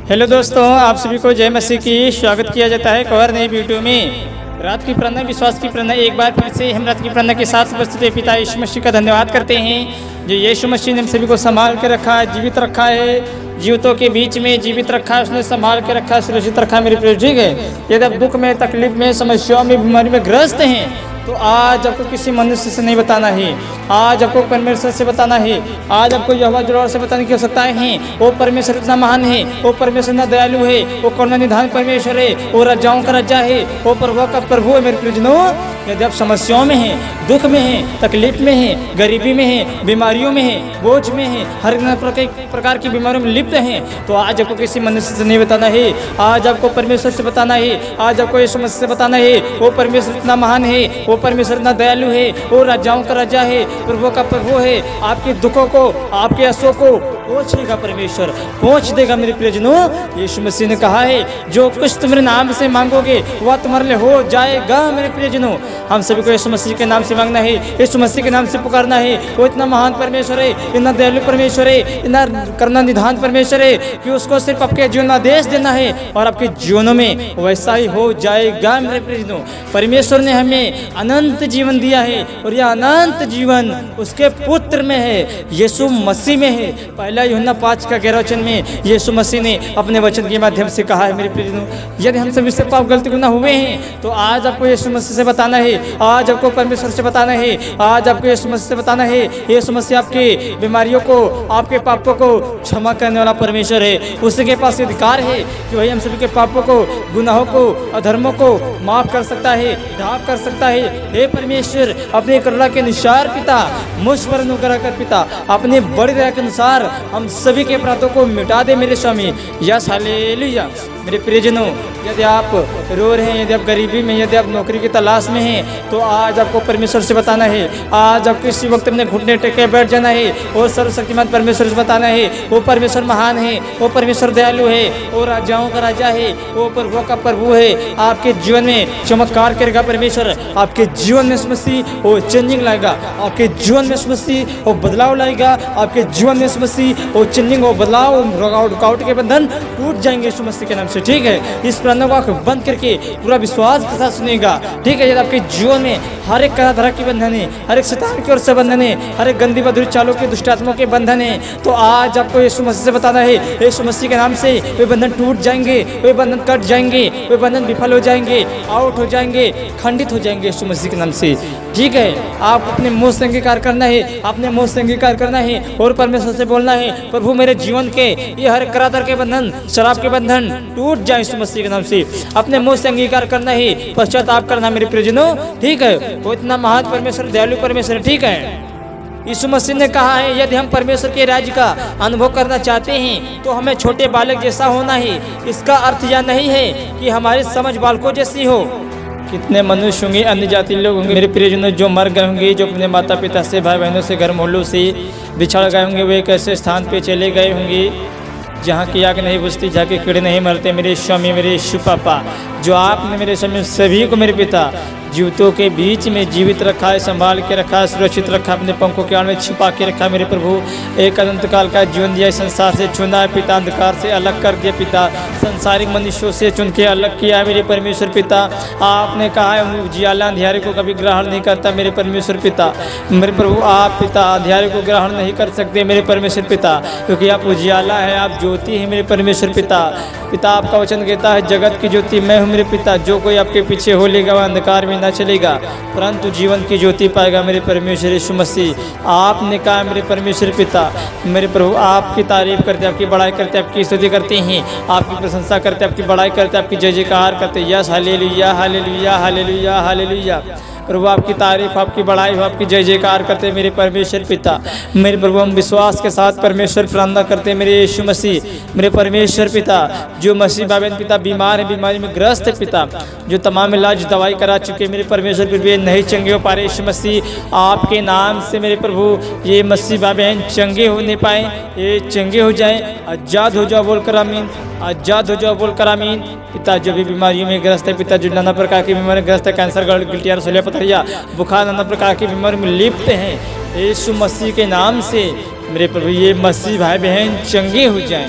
Hello दोस्तों, आप सभी को जय मसीह की स्वागत किया जाता है एक और नई वीडियो में। रात की प्रार्थना, विश्वास की प्रार्थना, एक बार फिर से हम रात की प्रार्थना के साथ उपस्थित पिता यीशु मसीह का धन्यवाद करते हैं जो यीशु मसीह ने हम सभी को संभाल के रखा है, जीवित रखा है, जीवितों के बीच में जीवित रखा है, उसने संभाल के रखा है, सुरक्षित रखा है। मेरे प्रिय, ठीक है, यदि आप दुख में, तकलीफ में, समस्याओं में, बीमारी में ग्रस्त हैं तो आज आपको किसी मनुष्य से नहीं बताना है, आज आपको परमेश्वर से बताना है। आज आपको यहोवा जुड़ाव से बताने की आवश्यकताएं हैं। वो परमेश्वर इतना महान है, वो परमेश्वर इतना दयालु है, वो करुणा निधान परमेश्वर है, वो राजाओं का राजा है, वो प्रभु का प्रभु है। मेरे प्रियजनों, यदि आप समस्याओं में हैं, दुख में हैं, तकलीफ में हैं, गरीबी में हैं, बीमारियों में हैं, बोझ में हैं, हर प्रकार की बीमारियों में लिप्त हैं तो आज आपको किसी मनुष्य से नहीं बताना है, आज आपको परमेश्वर से बताना है, आज आपको यीशु मसीह से बताना है। वो परमेश्वर इतना महान है, वो परमेश्वर इतना दयालु है, वो राजाओं का राजा है, प्रभु का प्रभु है। आपके दुखों को, आपके आंसुओं को पहुँचेगा परमेश्वर, पहुँच देगा। मेरे प्रियजनों, यीशु मसीह ने कहा है जो कुछ तुम मेरे नाम से मांगोगे वह तुम्हारे लिए हो जाएगा। मेरे प्रियजनों, हम सभी को यीशु मसीह के नाम से मांगना है, यीशु मसीह के नाम से पुकारना है। वो इतना महान परमेश्वर है, इतना दयालु परमेश्वर है, इतना करुणा निधान परमेश्वर है कि उसको सिर्फ आपके जीवन में आदेश देना है और आपके जीवनों में वैसा ही हो जाएगा। मेरे प्रियजनों, परमेश्वर ने हमें अनंत जीवन दिया है और यह अनंत जीवन उसके पुत्र में है, यीशु मसीह में है। पहला यूहन्ना 5:11 में यीशु मसीह ने अपने वचन के माध्यम से कहा है। मेरे प्रियजनों, यदि हम सभी से पाप गलती गुनाह हुए हैं तो आज आपको यीशु मसीह से बताना है, आज आपको परमेश्वर से बताना है, आज आपको यीशु मसीह से बताना है। यीशु मसीह आपकी बीमारियों को, आपके पापों को क्षमा करने वाला परमेश्वर है। उसके पास अधिकार है कि वही हम सभी के पापों को, गुनाहों को, अधर्मों को माफ कर सकता है, ढाप कर सकता है। हे परमेश्वर, अपने करुणा के अनुसार पिता, मुझ पर अनुग्रह कर पिता, अपने बड़ी दया के अनुसार हम सभी के अपराधों को मिटा दे मेरे स्वामी। Yes, hallelujah. मेरे प्रियजनों, यदि आप रो रहे हैं, यदि आप गरीबी में, यदि आप नौकरी की तलाश में हैं तो आज आपको परमेश्वर से बताना है। आज आपको इसी वक्त अपने घुटने टेके बैठ जाना है और सर्वशक्तिमान परमेश्वर से बताना है। वो परमेश्वर महान है, वो परमेश्वर दयालु है, वो राजाओं का राजा है, वो प्रभु का प्रभु है। आपके जीवन में चमत्कार करेगा परमेश्वर, आपके जीवन में समस्या वो चेंजिंग लाएगा, आपके जीवन में समस्या वो बदलाव लाएगा, आपके जीवन में समस्या वो चेंजिंग वो बदलाव, रुकावट के बंधन टूट जाएंगे समस्या के नाम से। ठीक है, इस प्रार्थना को आंख बंद करके पूरा विश्वास के साथ सुनेगा। ठीक है, यदि आपके जीवन में हर एक तरह की बंधन है, हर एक शैतान की ओर से बंधन है, हर एक गंदी बदुरी चालों के, दुष्टात्माओं के बंधन है तो आज आपको यीशु मसीह से बताना है। यीशु मसीह के नाम से वे बंधन टूट जाएंगे, वे बंधन कट जाएंगे, वे बंधन विफल हो जाएंगे, आउट हो जाएंगे, खंडित हो जाएंगे यीशु मसीह के नाम से। ठीक है, आप अपने मुंह से अंगीकार करना है, अपने मुंह से अंगीकार करना है और परमेश्वर से बोलना है, प्रभु मेरे जीवन के ये हर करार के बंधन, शराब के बंधन टूट जाए यीशु मसीह के नाम से। अपने मुंह से अंगीकार करना है, पश्चाताप करना मेरे प्रियजनों। ठीक है, वो इतना महान परमेश्वर, दयालु परमेश्वर। ठीक है, यीशु मसीह ने कहा है यदि हम परमेश्वर के राज्य का अनुभव करना चाहते हैं तो हमें छोटे बालक जैसा होना है। इसका अर्थ यह नहीं है कि हमारी समझ बालकों जैसी हो। कितने मनुष्य होंगे, अन्य जाति लोग होंगे मेरे प्रियजनों जो मर गए होंगे, जो अपने माता पिता से, भाई बहनों से, घर मोहल्लों से बिछड़ गए होंगे। वे एक ऐसे स्थान पे चले गए होंगे जहाँ की आग नहीं बुझती, जहाँ के कीड़े नहीं मरते। मेरे स्वामी, मेरे यीशु पापा, जो आपने मेरे स्वामी सभी को मेरे पिता जीवितों के बीच में जीवित रखा है, संभाल के रखा है, सुरक्षित रखा, अपने पंखों के आड़ में छिपा के रखा। मेरे प्रभु, एक अनंत काल का जीवन दिया, संसार से चुना है पिता, अंधकार से अलग कर दिया पिता, संसारिक मनुष्यों से चुन के अलग किया मेरे परमेश्वर पिता। आपने कहा है उजियाला अंधियारे को कभी ग्रहण नहीं करता मेरे परमेश्वर पिता। मेरे प्रभु, आप पिता अंधियारे को ग्रहण नहीं कर सकते मेरे परमेश्वर पिता, क्योंकि आप उजियाला है, आप ज्योति है मेरे परमेश्वर पिता। पिता, आपका वचन कहता है जगत की ज्योति मैं हूँ मेरे पिता, जो कोई आपके पीछे हो लेगा वह अंधकार में ना चलेगा परंतु जीवन की ज्योति पाएगा मेरे परमेश्वर यीशु मसीह। आपने कहा मेरे परमेश्वर पिता, मेरे प्रभु, आपकी तारीफ करते, आपकी बड़ाई करते, आपकी स्तुति करते हैं, आपकी प्रशंसा करते, आपकी बड़ाई करते, आपकी जय जयकार करते। Yes, hallelujah, hallelujah, hallelujah, hallelujah. प्रभु, आपकी तारीफ, आपकी बड़ाई हो, आपकी जय जयकार करते मेरे परमेश्वर पिता। मेरे प्रभु, हम विश्वास के साथ परमेश्वर प्रार्थना करते मेरे यीशु मसीह, मेरे परमेश्वर पिता। जो मसीह बाबेन पिता बीमार है, बीमारी में ग्रस्त है पिता, जो तमाम इलाज दवाई करा चुके मेरे परमेश्वर, फिर भी नहीं चंगे हो पा रहे यीशु मसीह, आपके नाम से मेरे प्रभु ये मसीह बाबेन चंगे हो नहीं पाए, ये चंगे हो जाए, आजाद हो जाओ बोलकर आमीन, आजाद हो जाओ बोलकर आमीन। पिता, जो भी बीमारियों में ग्रस्त है पिता, जो नाना प्रकार की बीमारी ग्रस्त है, कैंसर, गिल्टिया, रसोलिया, पथरिया, बुखार, नाना प्रकार की बीमारी में लिप्त हैं, यीशु मसीह के नाम से मेरे प्रभु ये मसीह भाई बहन चंगे हो जाएं।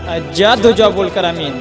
आजाद हो जाओ बोलकर आमीन।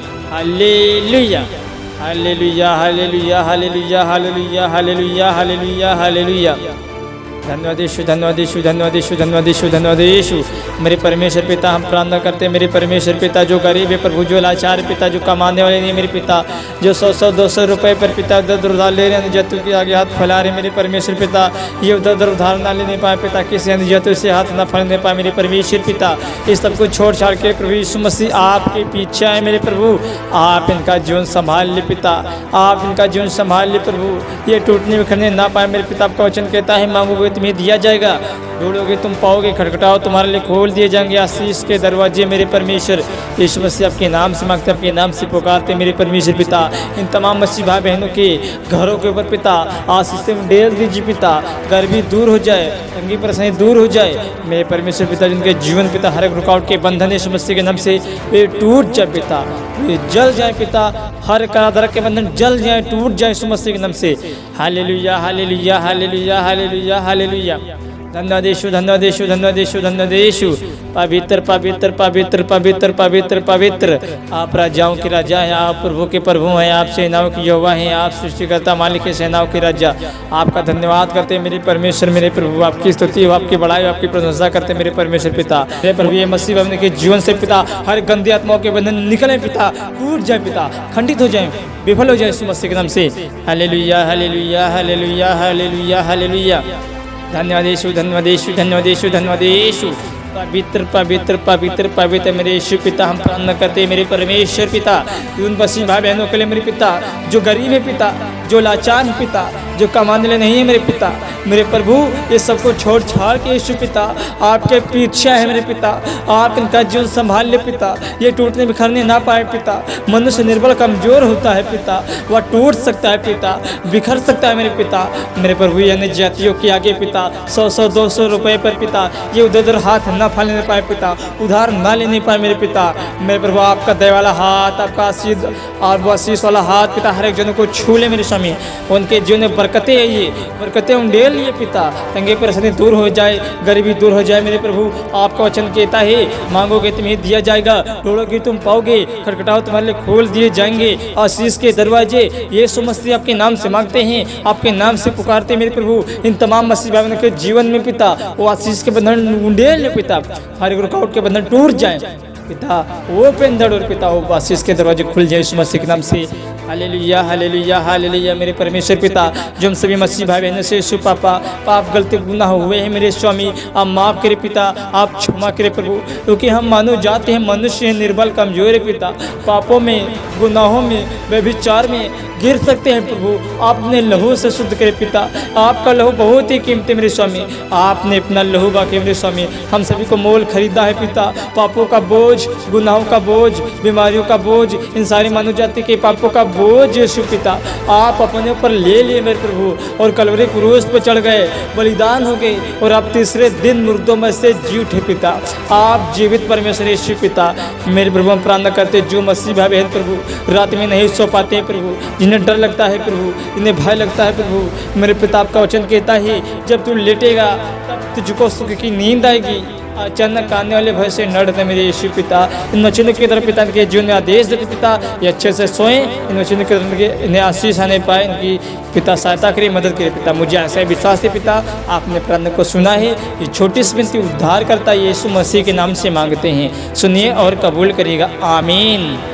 Hallelujah hallelujah hallelujah hallelujah hallelujah hallelujah hallelujah hallelujah. धन्यवाद यीशु धन्यवाद यीशु धन्यवाद यीशु धन्यवाद यीशु धन्यवाद यीशु। मेरे परमेश्वर पिता हम प्रार्थना करते हैं, मेरे परमेश्वर पिता जो गरीब है प्रभु, जो लाचार पिता, जो कमाने वाले नहीं मेरे पिता, जो 100-200 रुपये पर पिता उधर उधार ले रहे हैं, जतु के आगे हाथ फैला रहे मेरे परमेश्वर पिता, ये उधर उधार ना लेने पाए पिता, किसी जतु से हाथ ना फैलने पाए मेरे परमेश्वर पिता। इस सब को छोड़ छाड़ के प्रभु यीशु मसीह आपके पीछे आए मेरे प्रभु, आप इनका जीवन संभाल ले पिता, आप इनका जीवन संभाल ले प्रभु, ये टूटने बिखरने ना पाए मेरे पिता। आपका वचन कहता है मांगोगे तुम्हें दिया जाएगा, ढूंढोगे तुम पाओगे, खटखटाओ तुम्हारे लिए खोल दिए जाएंगे आशीष के दरवाजे मेरे परमेश्वर। यीशु मसीह आपके नाम से मांगते, आपके नाम से पुकारते मेरे परमेश्वर पिता। इन तमाम मसीह भाई बहनों के घरों के ऊपर पिता आशीष से डेल दीजिए पिता, गर्मी दूर हो जाए, तंगी परेशानी दूर हो जाए मेरे परमेश्वर पिता। जिनके जीवन पिता हर एक रुकावट के बंधन यीशु मसीह के नाम से वे टूट जाए पिता, वे जल जाए पिता, हर कारागार के बंधन जल जाए, टूट जाए यीशु मसीह के नाम से। Hallelujah hallelujah hallelujah hallelujah hallelujah. धन्यवाद यीशु धन्यवाद यीशु धन्यवाद यीशु धन्यवाद यीशु। पवित्र पवित्र पवित्र पवित्र पवित्र पवित्र आप राजाओं के राजा हैं, आप प्रभु के प्रभु हैं, आप सेनाओं की यहोवा हैं, आप सृष्टिकर्ता मालिक है, सेनाओं के राजा। आपका धन्यवाद करते हैं मेरे परमेश्वर मेरे प्रभु, आपकी स्तुति हो, आपकी बड़ाई, आपकी प्रशंसा करते हैं मेरे परमेश्वर पिता। मेरे प्रभु ये मसीह अपने के जीवन से पिता हर गंदे आत्माओं के बंधन निकले पिता, टूट जाए पिता, खंडित हो जाए, विफल हो जाए यीशु मसीह के नाम से। Hallelujah hallelujah hallelujah hallelujah hallelujah. धन्यवाद यीशु धन्यवाद यीशु धन्यवाद यीशु धन्यवाद यीशु। पवित्र पवित्र पवित्र पवित्र मेरे यीशु पिता हम प्रार्थना करते हैं मेरे परमेश्वर पिता, उन मसीह भाई बहनों के लिए मेरे पिता जो गरीब है पिता, जो लाचार है पिता, जो कमाने वाले नहीं है मेरे पिता, मेरे प्रभु ये सबको छोड़ छाड़ के यीशु पिता आपके पीछे है मेरे पिता, आप इनका जीवन संभाल ले पिता, ये टूटने बिखरने ना पाए पिता। मनुष्य निर्बल कमजोर होता है पिता, वह टूट सकता है पिता, बिखर सकता है मेरे पिता। मेरे प्रभु यानी जातियों के आगे पिता 100-200 रुपये पर पिता ये उधर उधर हाथ ना फैलने पाए पिता, उधार ना लेने पाए मेरे पिता। मेरे प्रभु आपका दया वाला हाथ, आपका आशीष वाला हाथ पिता हर एक जनों को छू ले मेरे स्वामी, उनके जीवन में बरकतें आइए, बरकतें उंडेल लिए पिता, तंगे परेशानी दूर हो जाए, गरीबी दूर हो जाए मेरे प्रभु। आपका वचन कहता है मांगोगे तुम्हें दिया जाएगा, ढूंढोगे तुम पाओगे, खटखटाओ तुम्हारे लिए खोल दिए जाएंगे आशीष के दरवाजे। यीशु मसीह आपके नाम से मांगते हैं, आपके नाम से पुकारते हैं मेरे प्रभु। इन तमाम मसीह भाइयों के जीवन में पिता वो आशीष के बंधन उंडेल ले पिता, हर एक रुकावट के बंधन टूट जाए पिता, वो पेंदड़ और पिता वो आशीष के दरवाजे खुल जाए यीशु मसीह के नाम से। Hallelujah hallelujah hallelujah. मेरे परमेश्वर पिता जो हम सभी मसीह भाई बहनों से यीशु पापा पाप गलती गुनाह हुए हैं मेरे स्वामी, आप माफ़ करे पिता, आप क्षमा करे प्रभु, क्योंकि हम मानव जाते हैं, मनुष्य हैं, निर्बल कमजोर है पिता, पापों में गुनाहों में व्यभिचार में गिर सकते हैं प्रभु। आपने लहू से शुद्ध करे पिता, आपका लहू बहुत ही कीमती मेरे स्वामी, आपने अपना लहू बाकी मेरे स्वामी हम सभी को मोल खरीदा है पिता। पापों का बोझ, गुनाहों का बोझ, बीमारियों का बोझ, इन सारी मानव जाति के पापों का बोझ यीशु पिता आप अपने ऊपर ले लिए मेरे प्रभु, और कलवरी क्रूस पर चढ़ गए, बलिदान हो गए, और आप तीसरे दिन मुर्दों में से जी उठे पिता। आप जीवित परमेश्वर यीशु पिता। मेरे प्रभु हम प्रार्थना करते जो मसीह भाई बहन प्रभु रात में नहीं सो पाते हैं प्रभु, जिन्हें डर लगता है प्रभु, इन्हें भय लगता है प्रभु, मेरे पिता आपका वचन कहता है जब तू लेटेगा तब तुझको सुख की नींद आएगी, अचानक आने वाले भय से न डरते मेरे यीशु पिता। इन वचनों की तरफ पिता इनके जीवन में आदेश देते पिता, ये अच्छे से सोएं, इन वचनों की तरफ इन्हें आशीष आने पाए, इनकी पिता सहायता करिए, मदद करिए पिता। मुझे ऐसा ही विश्वास है पिता आपने प्रार्थना को सुना है, ये छोटी सी विनती उद्धार करता यीशु मसीह के नाम से मांगते हैं, सुनिए और कबूल करिएगा, आमीन।